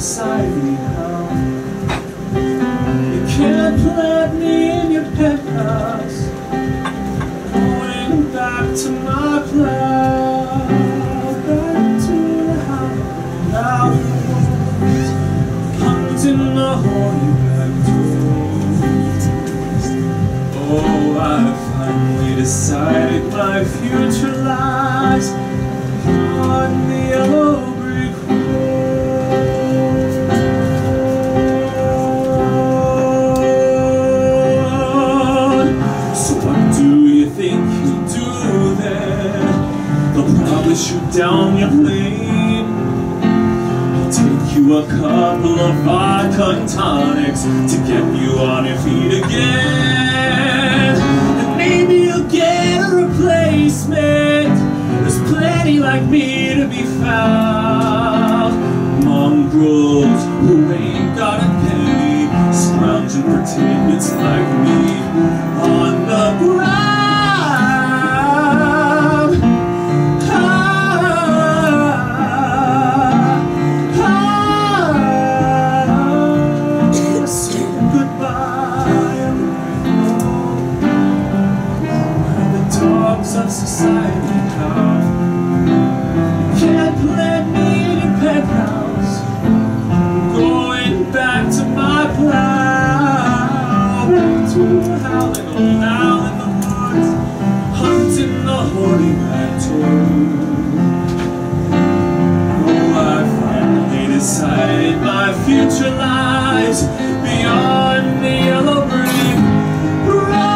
society now. You can't plant me in your penthouse. Going back to my plow, back to the house, out the woods, hunting the horny back doors. Oh, I finally decided my future lies on the yellowbrick road. So what do you think you'll do there? They'll probably shoot down your plane. They'll take you a couple of vodka and tonics to get you on your feet again. And maybe you'll get a replacement. There's plenty like me to be found. Mongrels who ain't got a penny, scrounging for tickets like me on the ground. Say goodbye, we're the dogs of society now. Can't plant me in your penthouse. Going back to my plow, back to the howling old owl in the woods, hunting the horny back toad. Oh, I finally decided my future lies beyond the yellowbrick road.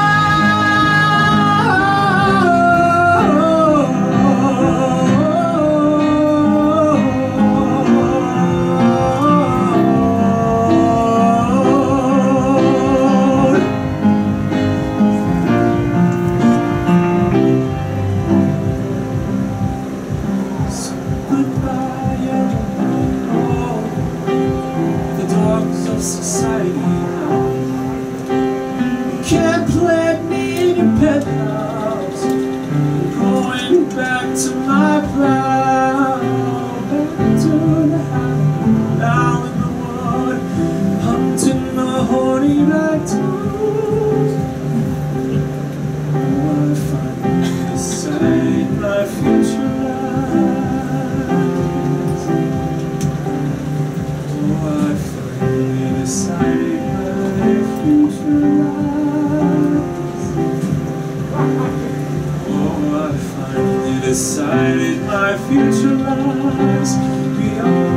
Goodbye, yellowbrick road, the dogs of society now. You can't plant me in your penthouse. Going back to my plow, back to the house, down in the wood, hunting the horny back toad. Oh, I finally decided my future lies. Oh, I finally decided my future lies. Oh, I finally decided my future lies beyond